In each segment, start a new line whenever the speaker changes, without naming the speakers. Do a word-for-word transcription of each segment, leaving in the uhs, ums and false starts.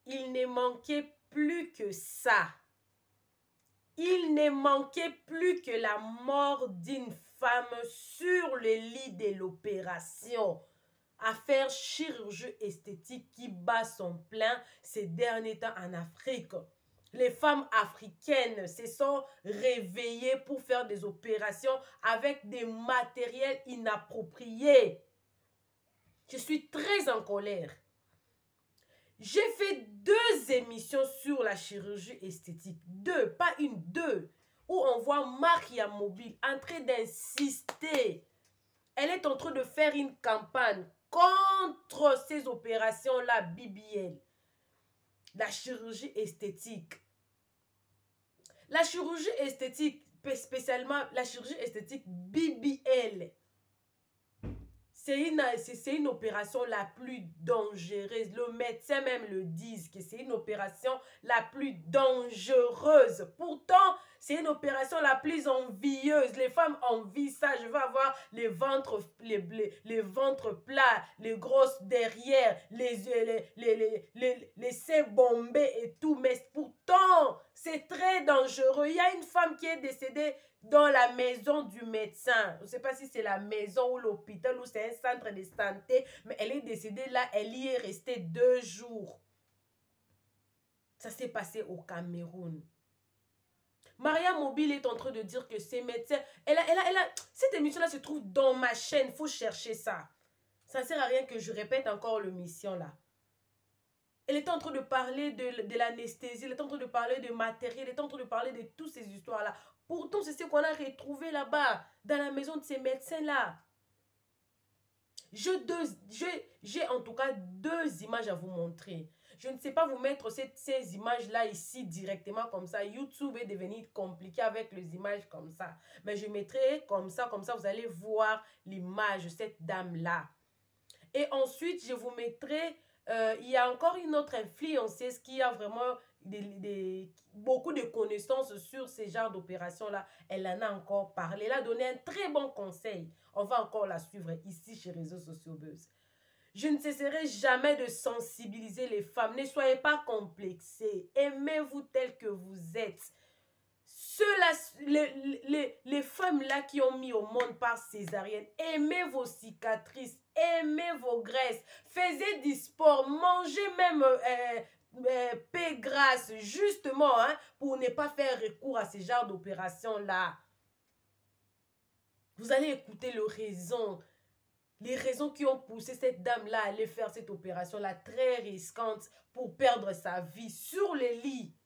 il ne manquait plus que ça. Il ne manquait plus que la mort d'une femme sur le lit de l'opération. À faire chirurgie esthétique qui bat son plein ces derniers temps en Afrique. Les femmes africaines se sont réveillées pour faire des opérations avec des matériels inappropriés. Je suis très en colère. J'ai fait deux émissions sur la chirurgie esthétique. Deux, pas une, deux. Où on voit Maria Mobile en train d'insister. Elle est en train de faire une campagne contre ces opérations-là, B B L. La chirurgie esthétique. La chirurgie esthétique, spécialement la chirurgie esthétique B B L. C'est une, c'est une opération la plus dangereuse. Le médecin même le dit que c'est une opération la plus dangereuse. Pourtant, c'est une opération la plus envieuse. Les femmes envient ça. Je veux avoir les ventres, les, les, les ventres plats, les grosses derrière, les, les, les, les, les, les seins bombés et tout. Mais pourtant, c'est très dangereux. Il y a une femme qui est décédée dans la maison du médecin. Je ne sais pas si c'est la maison ou l'hôpital ou c'est un centre de santé, mais elle est décédée là, elle y est restée deux jours. Ça s'est passé au Cameroun. Maria Mobile est en train de dire que ces médecins... Elle a, elle a, elle a, cette émission-là se trouve dans ma chaîne, il faut chercher ça. Ça ne sert à rien que je répète encore l'émission là. Elle est en train de parler de, de l'anesthésie, elle est en train de parler de matériel, elle est en train de parler de toutes ces histoires-là. Pourtant, c'est ce qu'on a retrouvé là-bas, dans la maison de ces médecins-là. J'ai en tout cas deux images à vous montrer. Je ne sais pas vous mettre ces, ces images-là ici directement comme ça. YouTube est devenu compliqué avec les images comme ça. Mais je mettrai comme ça, comme ça, vous allez voir l'image de cette dame-là. Et ensuite, je vous mettrai... Euh, il y a encore une autre influenceuse qui a vraiment des, des, beaucoup de connaissances sur ces genres d'opérations-là. Elle en a encore parlé. Elle a donné un très bon conseil. On va encore la suivre ici chez Réseaux Sociaux Buzz. Je ne cesserai jamais de sensibiliser les femmes. Ne soyez pas complexés. Aimez-vous tel que vous êtes. Ceux-là, les, les, les femmes-là qui ont mis au monde par césarienne, aimez vos cicatrices, aimez vos graisses, faites du sport, mangez même euh, euh, paix grasse, justement, hein, pour ne pas faire recours à ce genre d'opération-là. Vous allez écouter les raisons, les raisons qui ont poussé cette dame-là à aller faire cette opération-là très risquante pour perdre sa vie sur le lit.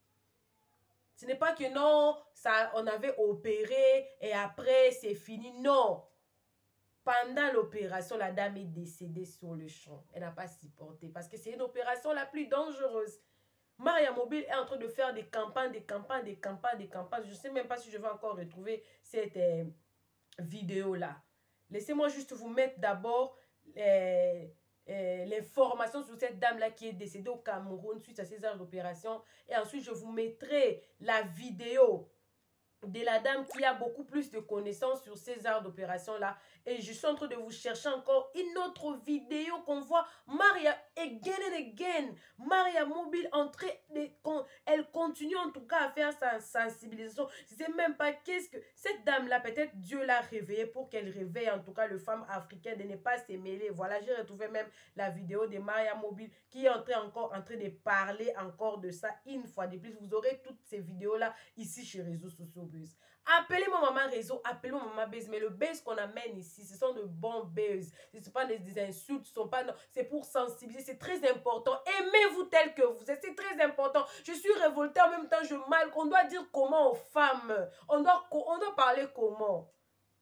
Ce n'est pas que non, ça, on avait opéré et après c'est fini. Non. Pendant l'opération, la dame est décédée sur le champ. Elle n'a pas supporté parce que c'est une opération la plus dangereuse. Maria Mobile est en train de faire des campagnes, des campagnes, des campagnes, des campagnes. Je ne sais même pas si je vais encore retrouver cette euh, vidéo-là. Laissez-moi juste vous mettre d'abord... Euh, Euh, l'information sur cette dame-là qui est décédée au Cameroun suite à ces heures d'opération. Et ensuite, je vous mettrai la vidéo de la dame qui a beaucoup plus de connaissances sur ces arts d'opération-là. Et je suis en train de vous chercher encore une autre vidéo qu'on voit Maria again and again. Maria Mobile en train de... Elle continue en tout cas à faire sa sensibilisation. Je ne sais même pas qu'est-ce que... Cette dame-là, peut-être Dieu l'a réveillée pour qu'elle réveille en tout cas les femmes africaines de ne pas se mêler. Voilà, j'ai retrouvé même la vidéo de Maria Mobile qui est en train, encore, en train de parler encore de ça une fois de plus. Vous aurez toutes ces vidéos-là ici chez Réseaux Sociaux. Buzz. Appelez-moi maman réseau, appelez-moi maman buzz, mais le buzz qu'on amène ici, ce sont de bons buzz. Ce ne sont pas des, des insultes, ce sont pas, non, c'est pour sensibiliser, c'est très important. Aimez-vous tel que vous êtes, c'est très important. Je suis révoltée en même temps, je mal. On doit dire comment aux femmes, on doit, on doit parler comment.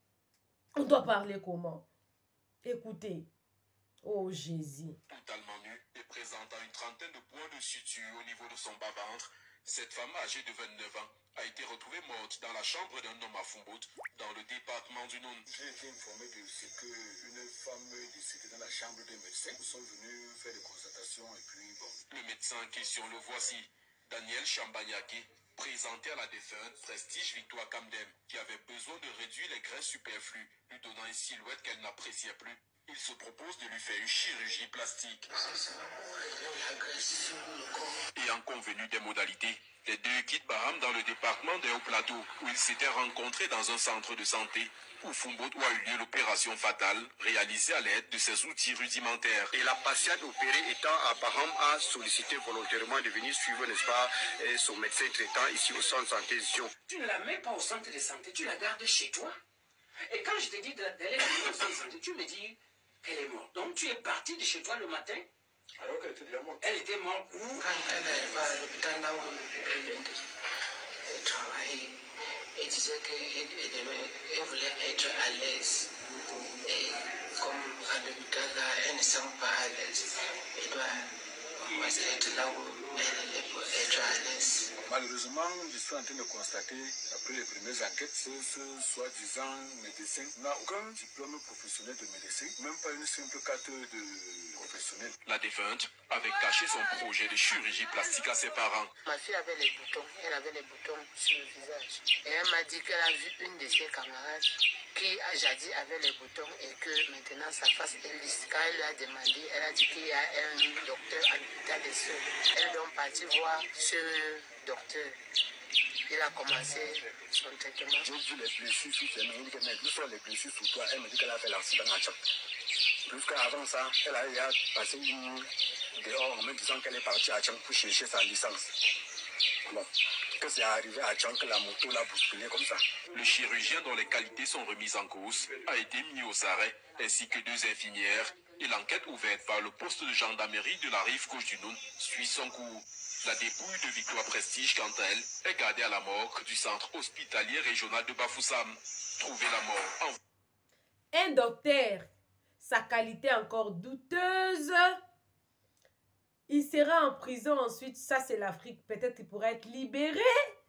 On doit parler comment. Écoutez. Oh Jésus.
Totalement nue et présentant une trentaine de points de suture au niveau de son bas-ventre, cette femme âgée de vingt-neuf ans a été retrouvée morte dans la chambre d'un homme à Fumbout, dans le département du Nord.
J'ai été informé de ce qu'une femme décédée dans la chambre des médecins. Nous sommes venus faire des constatations et puis bon.
Le médecin en question, le voici, Daniel Chambanyaki, présenté à la défunte Prestige Victoire Kamdem, qui avait besoin de réduire les graisses superflues, lui donnant une silhouette qu'elle n'appréciait plus. Il se propose de lui faire une chirurgie plastique. Ayant convenu des modalités, les deux quittent Baham dans le département des Hauts-Plateaux, où ils s'étaient rencontrés dans un centre de santé, où Fumboto a eu lieu l'opération fatale, réalisée à l'aide de ses outils rudimentaires.
Et la patiente opérée étant à Baham a sollicité volontairement de venir suivre, n'est-ce pas, son médecin traitant ici au centre de santé Zion.
Tu ne la mets pas au centre de santé, tu la gardes chez toi. Et quand je te dis d'aller au centre de santé, tu me dis qu'elle est morte. Donc tu es parti de chez toi le matin.
Alors qu'elle était déjà morte.
Elle était morte où? Quand elle est à l'hôpital, là où elle travaillait, elle disait qu'elle voulait être à l'aise. Et comme à l'hôpital, là, elle ne sent pas à l'aise. Elle doit être là où elle est pour être à l'aise.
Malheureusement, je suis en train de constater, après les premières enquêtes, ce, ce soi-disant médecin n'a aucun diplôme professionnel de médecin, même pas une simple carte de professionnel.
La défunte avait caché son projet de chirurgie plastique à ses parents.
Ma fille avait les boutons, elle avait les boutons sur le visage. Et elle m'a dit qu'elle a vu une de ses camarades qui a jadis avait les boutons et que maintenant sa face est lisse. Quand elle lui a demandé, elle a dit qu'il y a un docteur à l'hôpital des Sceaux. Elle est donc partie voir ce docteur. Il a commencé son traitement.
J'ai vu les blessures sur ses mains, elle dit que mais sur les blessures sur toi, elle me dit qu'elle a fait l'accident à Tchak. Jusqu'avant ça, elle a, elle a passé une nuit dehors en me disant qu'elle est partie à Tchak pour chercher sa licence. Bon, que c'est arrivé à Tchak que la moto l'a bousculé comme ça.
Le chirurgien dont les qualités sont remises en cause a été mis aux arrêts, ainsi que deux infirmières, et l'enquête ouverte par le poste de gendarmerie de la rive gauche du Noun suit son cours. La dépouille de Victoire Prestige, quant à elle, est gardée à la morgue du centre hospitalier régional de Bafoussam. Trouver la mort en...
Un docteur, sa qualité encore douteuse, il sera en prison ensuite, ça c'est l'Afrique, peut-être qu'il pourrait être libéré.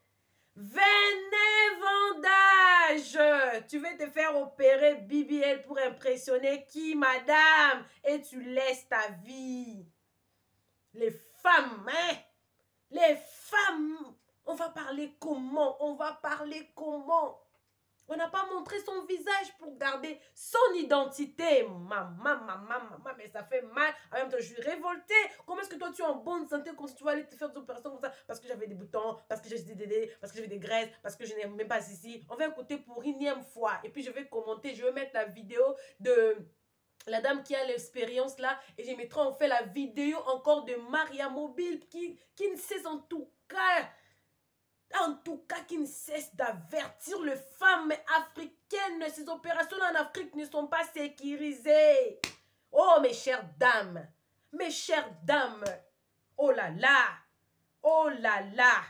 Venez vendage, tu veux te faire opérer B B L pour impressionner qui, madame? Et tu laisses ta vie. Les femmes, hein? Les femmes, on va parler comment? On va parler comment? On n'a pas montré son visage pour garder son identité. Maman, maman, maman, mais ça fait mal. En même temps, je suis révoltée. Comment est-ce que toi, tu es en bonne santé comme si tu vas aller te faire des opérations comme ça? Parce que j'avais des boutons, parce que j'ai des dédés, parce que j'avais des graisses, parce que je n'ai même pas ici. On va écouter pour une énième fois. Et puis, je vais commenter, je vais mettre la vidéo de... la dame qui a l'expérience là, et je mettrai en fait la vidéo encore de Maria Mobile qui, qui ne cesse en tout cas, en tout cas qui ne cesse d'avertir les femmes africaines. Ces opérations en Afrique ne sont pas sécurisées. Oh mes chères dames, mes chères dames, oh là là, oh là là.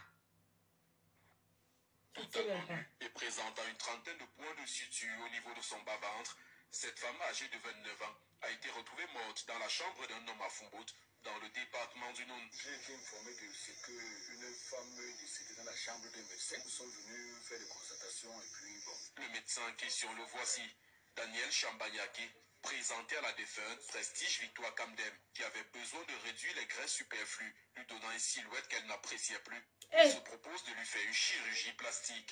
Et présentant une trentaine de points de suture au niveau de son bas-ventre, cette femme âgée de vingt-neuf ans a été retrouvée morte dans la chambre d'un homme à Fumboto, dans le département du Noun.
J'ai été informé de ce qu'une femme décédée dans la chambre des médecins. Nous sommes venus faire des constatations et puis bon.
Le médecin en question, le voici, Daniel Chambanyaki, présenté à la défunte Prestige Victoire Kamdem, qui avait besoin de réduire les graisses superflues, lui donnant une silhouette qu'elle n'appréciait plus.
Hey.
Il se propose de lui faire une chirurgie plastique.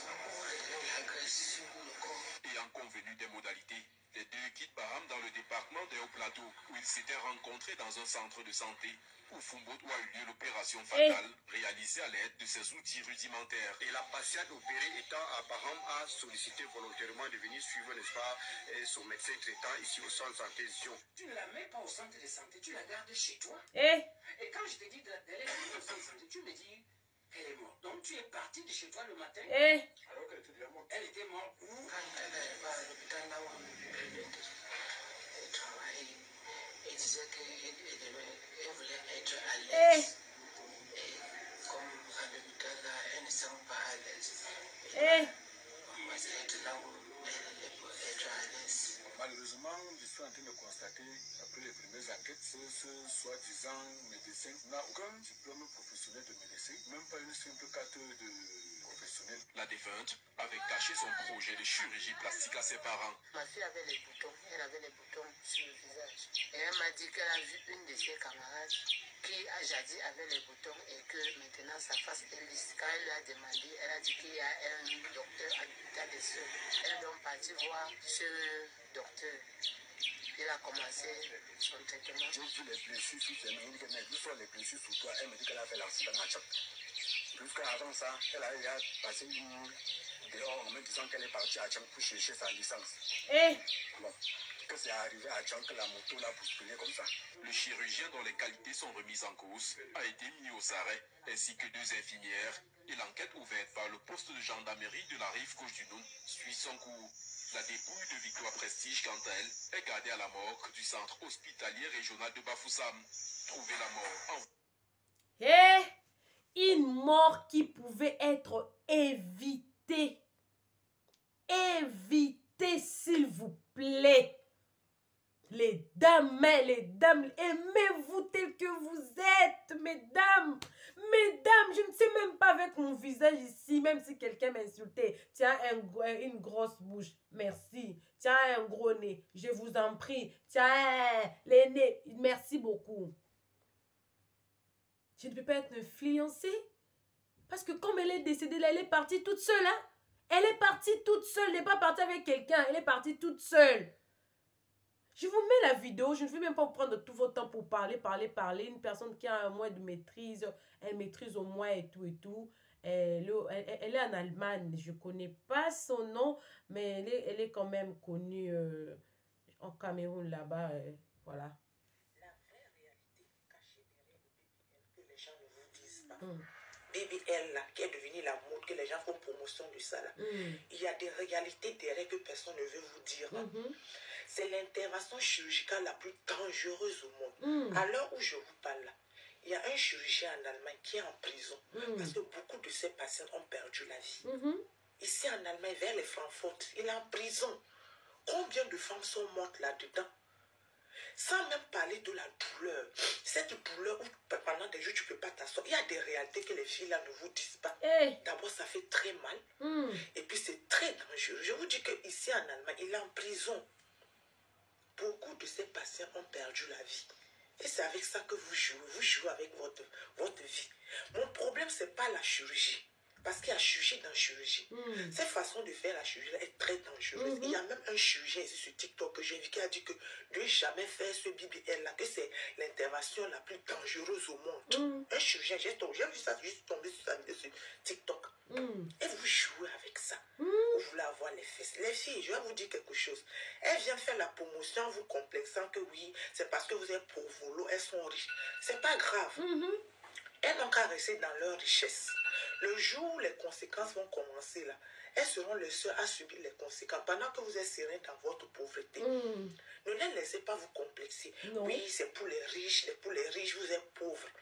Ayant convenu des modalités, les deux quittent Baham dans le département des Hauts-Plateaux, où ils s'étaient rencontrés dans un centre de santé, où Fumboto a eu lieu l'opération fatale, réalisée à l'aide de ses outils rudimentaires.
Et la patiente opérée étant à Baham a sollicité volontairement de venir suivre, n'est-ce pas, son médecin traitant ici au centre de santé Zion.
Tu ne la mets pas au centre de santé, tu la gardes chez toi.
Eh?
Et quand je te dis d'aller au centre de santé, tu me dis qu'elle est morte. Donc tu es parti de chez toi le matin.
Eh?
Alors qu'elle était déjà morte.
Elle était morte où? Quand elle est à l'hôpital, là où elle travaillait, elle disait qu'elle voulait être à
Eh?
l'aise. Et comme à l'hôpital, là, elle ne sent pas à l'aise.
Eh?
On va être là où elle est pour être à l'aise.
Malheureusement, je suis en train de constater, après les premières enquêtes, ce, ce soi-disant médecin n'a aucun diplôme professionnel de médecin, même pas une simple carte de professionnel.
La défunte avait caché son projet de chirurgie plastique à ses parents.
Ma fille avait les boutons, elle avait les boutons sur le visage. Et elle m'a dit qu'elle a vu une de ses camarades qui a jadis avait les boutons et que maintenant sa face est lisse. Quand elle lui a demandé, elle a dit qu'il y a un docteur à l'hôpital des Sceaux. Elle est donc partie voir ce docteur. il a commencé son traitement.
J'ai vu les blessures sur ses mains. Il dit que mais vu sur les blessures sur toi, elle me dit qu'elle a fait l'accident à Tchak. Jusqu'à avant ça, elle a, elle a passé une nuit dehors en me disant qu'elle est partie à Tchak pour chercher sa licence.
Eh.
Bon, que c'est arrivé à Tchak que la moto l'a bousculé comme ça.
Le chirurgien dont les qualités sont remises en cause a été mis aux arrêts, ainsi que deux infirmières, et l'enquête ouverte par le poste de gendarmerie de la rive gauche du Noun suit son cours. La dépouille de Victoire Prestige, quant à elle, est gardée à la morgue du centre hospitalier régional de Bafoussam. Trouver la mort en...
Eh, une mort qui pouvait être évitée. Évitée, s'il vous plaît. Les dames, mais les dames, aimez-vous tel que vous êtes, mesdames. Mesdames, je ne sais même pas avec mon visage ici, même si quelqu'un m'insultait. Tiens, un, une grosse bouche, merci. Tiens, un gros nez, je vous en prie. Tiens, les nez, merci beaucoup. Je ne peux pas être influencée. Parce que comme elle est décédée, là, elle est partie toute seule. Hein? Elle est partie toute seule, elle n'est pas partie avec quelqu'un, elle est partie toute seule. Je vous mets la vidéo, je ne vais même pas prendre tout votre temps pour parler, parler, parler. Une personne qui a un moins de maîtrise, elle maîtrise au moins et tout et tout. Elle, elle, elle est en Allemagne, je ne connais pas son nom, mais elle est, elle est quand même connue euh, en Cameroun là-bas. Euh, voilà.
La vraie réalité cachée derrière le B B L que les gens ne vous disent pas.
Mm.
B B L là, qui est devenu la mode, que les gens font promotion de ça là. Mm. Il y a des réalités derrière que personne ne veut vous dire. Mm -hmm. C'est l'intervention chirurgicale la plus dangereuse au monde. Mm. À l'heure où je vous parle là, il y a un chirurgien en Allemagne qui est en prison mm. parce que beaucoup de ses patients ont perdu la vie. Mm -hmm. Ici en Allemagne, vers les Francfort, il est en prison. Combien de femmes sont mortes là-dedans? Sans même parler de la douleur. Cette douleur où pendant des jours tu ne peux pas t'asseoir. Il y a des réalités que les filles là ne vous disent pas. Hey. D'abord ça fait très mal. Mm. Et puis c'est très dangereux. Je vous dis qu'ici en Allemagne, il est en prison. Beaucoup de ces patients ont perdu la vie. Et c'est avec ça que vous jouez. Vous jouez avec votre, votre vie. Mon problème, ce n'est pas la chirurgie. Parce qu'il y a chirurgie dans chirurgie. Mm. Cette façon de faire la chirurgie est très dangereuse. Mm -hmm. Il y a même un chirurgien ici sur TikTok que j'ai vu qui a dit que de jamais faire ce B B L-là, que c'est l'intervention la plus dangereuse au monde. Mm. Un chirurgien, j'ai vu ça, juste tombé sur sa vidéo sur TikTok. Mm. Et vous jouez avec ça. Mm. Vous voulez avoir les fesses. Les filles, je vais vous dire quelque chose. Elles viennent faire la promotion en vous complexant que oui, c'est parce que vous êtes pauvres, elles sont riches. C'est pas grave. Mm -hmm. Elles n'ont qu'à rester dans leur richesse. Le jour où les conséquences vont commencer là, elles seront les seules à subir les conséquences pendant que vous êtes serein dans votre pauvreté. Mm. Ne les laissez pas vous complexer. Non. Oui, c'est pour les riches, pour les riches, vous êtes pauvres.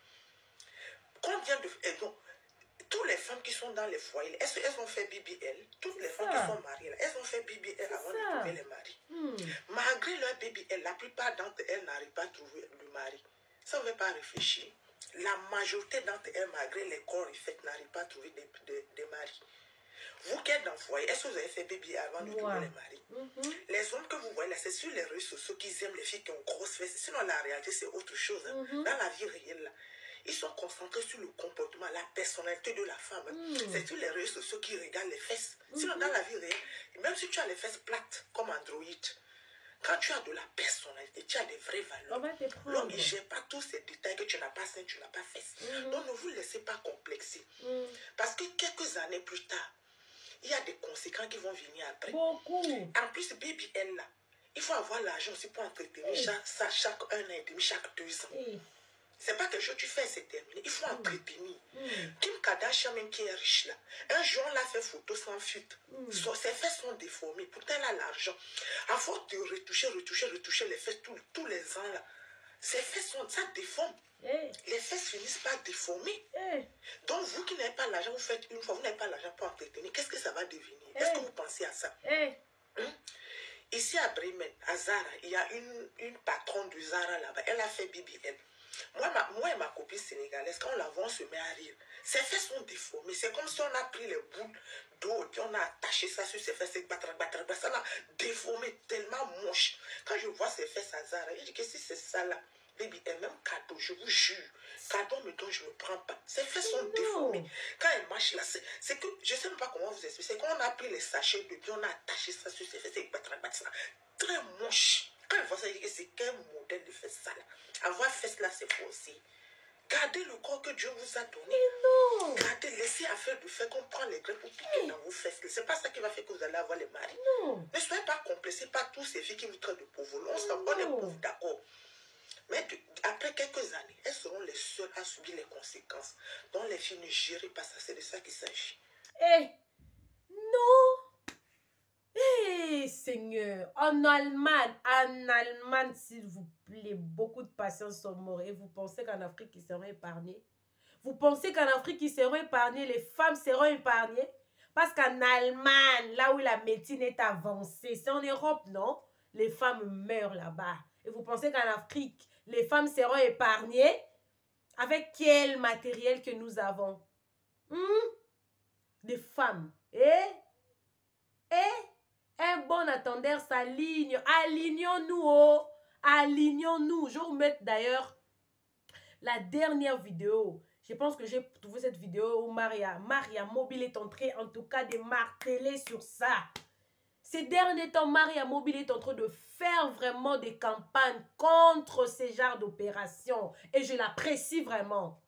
Combien de... Et donc, toutes les femmes qui sont dans les foyers, elles, elles ont fait B B L. Toutes les femmes qui sont mariées, là, elles ont fait B B L avant ça. de trouver les maris. Mm. Malgré leur B B L, la plupart d'entre elles n'arrivent pas à trouver le mari. Ça, on ne veut pas réfléchir. La majorité d'entre elles, malgré les corps effets, n'arrivent pas à trouver des, des, des maris. Vous qui êtes dans le foyer, est-ce que vous avez fait B B L avant de wow. trouver les maris? Mm -hmm. Les hommes que vous voyez là, c'est sur les réseaux sociaux qu'ils aiment les filles qui ont grosses fesses. Sinon, la réalité, c'est autre chose. Hein. Mm -hmm. Dans la vie réelle, là, ils sont concentrés sur le comportement, la personnalité de la femme. Hein. Mm. C'est sur les réseaux sociaux qu'ils regardent les fesses. Sinon, mm -hmm. dans la vie réelle, même si tu as les fesses plates, comme Android, quand tu as de la personnalité, tu as des vraies valeurs. L'homme, il ne gère pas tous ces détails que tu n'as pas sein, tu n'as pas fesses. Mm-hmm. Donc, ne vous laissez pas complexer. Mm. Parce que quelques années plus tard, il y a des conséquences qui vont venir après.
Beaucoup.
En plus, B B L, là, il faut avoir l'argent aussi pour entretenir mm. chaque, ça chaque un an et demi, chaque deux ans. Mm. C'est pas quelque chose que tu fais, c'est terminé. Il faut mm. entretenir. Mm. Kim Kardashian, même qui est riche là, un jour on l'a fait photo sans fuite. Mm. So, ses fesses sont déformées. Pourtant, elle a l'argent. À force de retoucher, retoucher, retoucher les fesses tous, tous les ans là, ses fesses sont, ça déforme. Hey. Les fesses finissent par déformer. Hey. Donc, vous qui n'avez pas l'argent, vous faites une fois, vous n'avez pas l'argent pour entretenir. Qu'est-ce que ça va devenir? Hey. Est-ce que vous pensez à ça?
Hey.
Hein? Ici à Bremen, à Zara, il y a une, une patronne de Zara là-bas. Elle a fait B B L. Moi, ma, moi et ma copine sénégalaise, quand on la voit, on se met à rire. Ses fesses sont déformées. C'est comme si on a pris les bouts d'eau et puis on a attaché ça sur ses fesses. Ça l'a déformé tellement moche. Quand je vois ses fesses à Zara, je dis que si c'est ça là, baby, et même cadeau, je vous jure, cadeau me donne, je ne prends pas. Ses fesses sont non. déformées. Quand elle marche là, c'est que, je ne sais même pas comment vous expliquer, c'est qu'on a pris les sachets de puis on a attaché ça sur ses fesses. C'est très moche. Quand il voit ça, il dit que c'est quel modèle de fesses ça là. Avoir fesses là, c'est forcé. Gardez le corps que Dieu vous a donné.
Mais non.
Gardez, laissez affaire de faire qu'on prend les grains pour piquer dans vos fesses. C'est pas ça qui va faire que vous allez avoir les maris.
Non.
Ne soyez pas complexés par tous ces filles qui vous traitent de pauvres. On s'en on est pauvres, d'accord. Mais de, après quelques années, elles seront les seules à subir les conséquences. Donc les filles ne gèrent pas ça. C'est de ça qu'il s'agit.
Eh, non. Eh, Seigneur. En Allemagne, en Allemagne, s'il vous plaît, beaucoup de patients sont morts. Et vous pensez qu'en Afrique, ils seront épargnés? Vous pensez qu'en Afrique, ils seront épargnés? Les femmes seront épargnées? Parce qu'en Allemagne, là où la médecine est avancée, c'est en Europe, non? Les femmes meurent là-bas. Et vous pensez qu'en Afrique, les femmes seront épargnées? Avec quel matériel que nous avons? Hmm? Des femmes. Et? Et? Un bon attendeur s'aligne. Alignons-nous, oh. Alignons-nous. Je vais vous mettre d'ailleurs la dernière vidéo. Je pense que j'ai trouvé cette vidéo où Maria, Maria Mobile est entrée en tout cas de marteler sur ça. Ces derniers temps, Maria Mobile est en train de faire vraiment des campagnes contre ces genres d'opérations. Et je l'apprécie vraiment.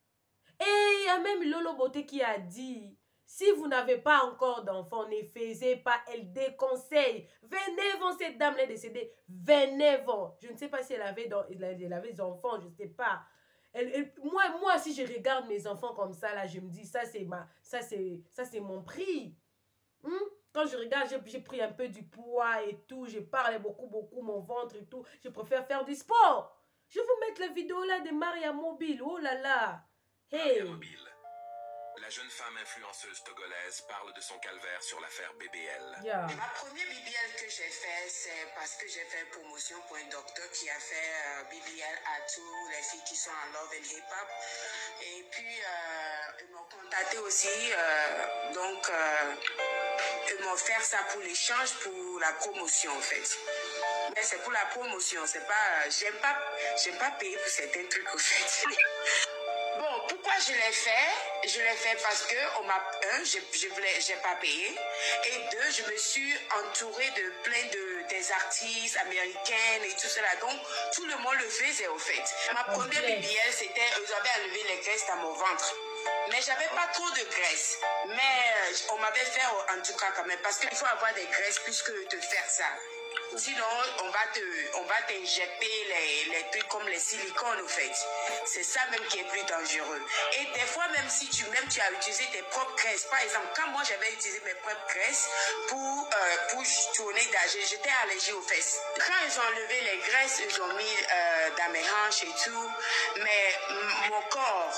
Et il y a même Lolo Beauté qui a dit, si vous n'avez pas encore d'enfants, ne faisez pas, elle déconseille. Venez, vont, cette dame est décédée. Venez, vont. Je ne sais pas si elle avait, dans, elle avait des enfants, je ne sais pas. Elle, elle, moi, moi, si je regarde mes enfants comme ça, là, je me dis, ça, c'est ma, ça, c'est, ça, c'est mon prix. Hmm? Quand je regarde, j'ai pris un peu du poids et tout. Je parle beaucoup, beaucoup, mon ventre et tout. Je préfère faire du sport. Je vais vous mettre la vidéo là de Maria Mobile. Oh là là. Hey.
Maria Mobile. La jeune femme influenceuse togolaise parle de son calvaire sur l'affaire B B L.
Yeah.
Ma première B B L que j'ai fait, c'est parce que j'ai fait promotion pour un docteur qui a fait euh, B B L à tous les filles qui sont en love and hip hop. Et puis, euh, ils m'ont contacté aussi. Euh, donc, euh, ils m'ont offert ça pour l'échange, pour la promotion en fait. Mais c'est pour la promotion, c'est pas... J'aime pas, j'aime pas payer pour certains trucs en fait. Bon, pourquoi je l'ai fait? Je l'ai fait parce que, on m'a, un, je, je voulais, j'ai pas payé. Et deux, je me suis entourée de plein de, des artistes américaines et tout cela. Donc, tout le monde le faisait, au fait. Ma première B B L, c'était, ils avaient enlevé les graisses dans mon ventre. Mais j'avais pas trop de graisse. Mais on m'avait fait, en tout cas, quand même, parce qu'il faut avoir des graisses plus que de faire ça. Sinon, on va te, on va t'injecter les, les trucs comme les silicones, en fait. C'est ça même qui est plus dangereux. Et des fois, même si tu, même tu as utilisé tes propres graisses, par exemple, quand moi j'avais utilisé mes propres graisses pour, euh, pour tourner d'âge, j'étais allergique aux fesses. Quand ils ont enlevé les graisses, ils ont mis euh, dans mes hanches et tout, mais mon corps,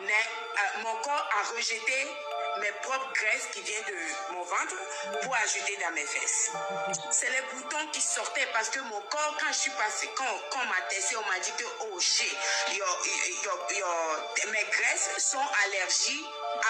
euh, mon corps a rejeté mes propres graisses qui viennent de mon ventre pour ajouter dans mes fesses. C'est les boutons qui sortaient parce que mon corps, quand je suis passée, quand, quand on m'a testé, on m'a dit que, oh shit, your, your, your, mes graisses sont allergiques,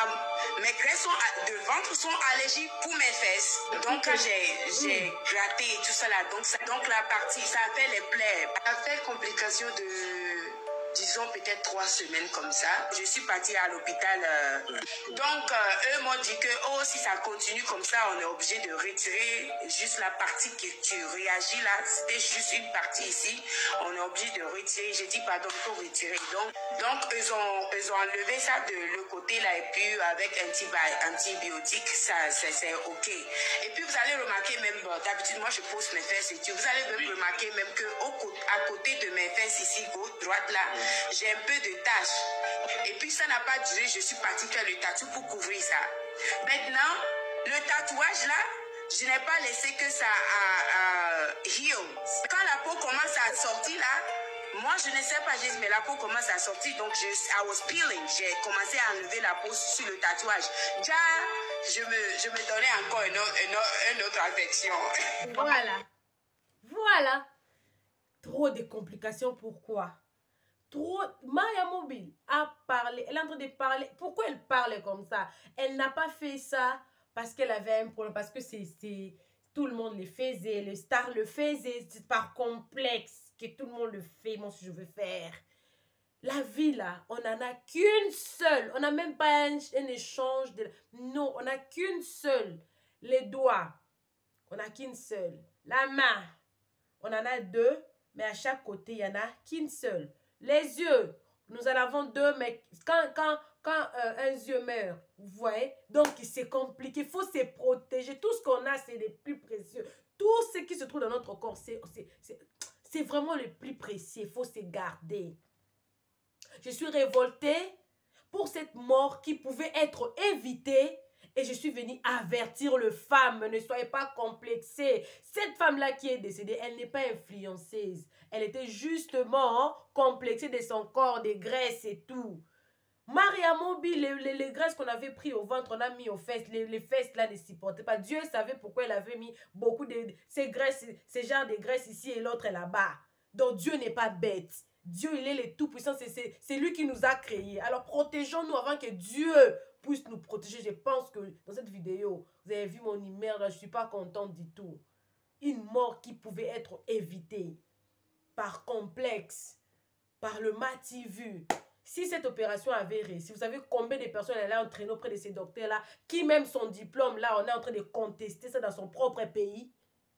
à, mes graisses sont, de ventre sont allergiques pour mes fesses. Donc quand j'ai gratté et tout ça là, donc, ça, donc la partie, ça a fait les plaies, ça a fait complications de... disons peut-être trois semaines comme ça. Je suis partie à l'hôpital. Euh, donc, euh, eux m'ont dit que, oh, si ça continue comme ça, on est obligé de retirer juste la partie que tu réagis là. C'était juste une partie ici. On est obligé de retirer. J'ai dit, pardon, il faut retirer. Donc, donc ils, ont, ils ont enlevé ça de le côté là. Et puis, avec antibiotiques, ça, c'est OK. Et puis, vous allez remarquer même, d'habitude, moi, je pose mes fesses et tout. Vous allez même remarquer même que au, à côté de mes fesses ici, gauche, droite là, j'ai un peu de taches. Et puis ça n'a pas duré, je suis partie faire le tatou pour couvrir ça. Maintenant, le tatouage là, je n'ai pas laissé que ça à, à heal. Quand la peau commence à sortir là, moi je ne sais pas, mais la peau commence à sortir, donc je, I was peeling. J'ai commencé à enlever la peau sur le tatouage. Déjà, je me, je me donnais encore une autre, une autre, une autre affection.
Voilà. Voilà. Trop de complications, pourquoi? Trop, Maria Mobile a parlé, elle est en train de parler. Pourquoi elle parle comme ça? Elle n'a pas fait ça parce qu'elle avait un problème, parce que c'est tout le monde le faisait, le star le faisait, c'est par complexe que tout le monde le fait. Moi, si je veux faire. La vie là, on n'en a qu'une seule. On n'a même pas un, un échange de. Non, on n'a qu'une seule. Les doigts, on n'a qu'une seule. La main, on en a deux, mais à chaque côté, il n'y en a qu'une seule. Les yeux, nous en avons deux, mais quand, quand, quand euh, un yeux meurt, vous voyez, donc c'est compliqué, il faut se protéger. Tout ce qu'on a, c'est les plus précieux. Tout ce qui se trouve dans notre corps, c'est vraiment le plus précieux, il faut se garder. Je suis révoltée pour cette mort qui pouvait être évitée. Et je suis venue avertir les femmes, ne soyez pas complexées. Cette femme-là qui est décédée, elle n'est pas influenceuse. Elle était justement complexée de son corps, des graisses et tout. Maria Mobi, les, les, les graisses qu'on avait pris au ventre, on a mis aux fesses. Les, les fesses là ne supportaient pas. Dieu savait pourquoi elle avait mis beaucoup de ces graisses, ces genres de graisses ici et l'autre là-bas. Donc Dieu n'est pas bête. Dieu, il est le tout-puissant. C'est lui qui nous a créés. Alors protégeons-nous avant que Dieu puisse nous protéger. Je pense que dans cette vidéo, vous avez vu mon email, là, je ne suis pas contente du tout. Une mort qui pouvait être évitée par complexe, par le mati-vu. Si cette opération avait réussi, vous savez combien de personnes elle a entraîné auprès de ces docteurs-là, qui même son diplôme, là, on est en train de contester ça dans son propre pays.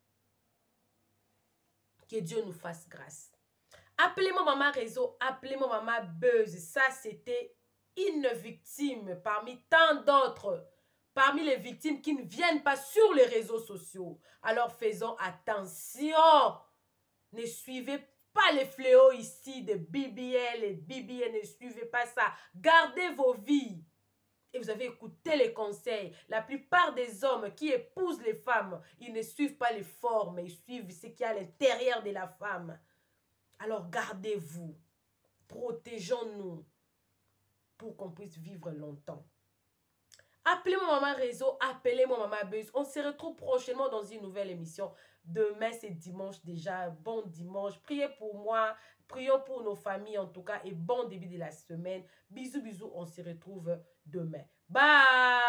Que Dieu nous fasse grâce. Appelez-moi Maman Réseau, appelez-moi Maman Buzz. Ça, c'était une victime parmi tant d'autres, parmi les victimes qui ne viennent pas sur les réseaux sociaux. Alors faisons attention. Ne suivez pas les fléaux ici de B B L et B B N, ne suivez pas ça. Gardez vos vies. Et vous avez écouté les conseils. La plupart des hommes qui épousent les femmes, ils ne suivent pas les formes, ils suivent ce qu'il y a à l'intérieur de la femme. Alors gardez-vous. Protégeons-nous pour qu'on puisse vivre longtemps. Appelez-moi Maman Réseau, appelez-moi Maman Buzz. On se retrouve prochainement dans une nouvelle émission. Demain, c'est dimanche déjà. Bon dimanche. Priez pour moi. Prions pour nos familles en tout cas. Et bon début de la semaine. Bisous, bisous. On se retrouve demain. Bye!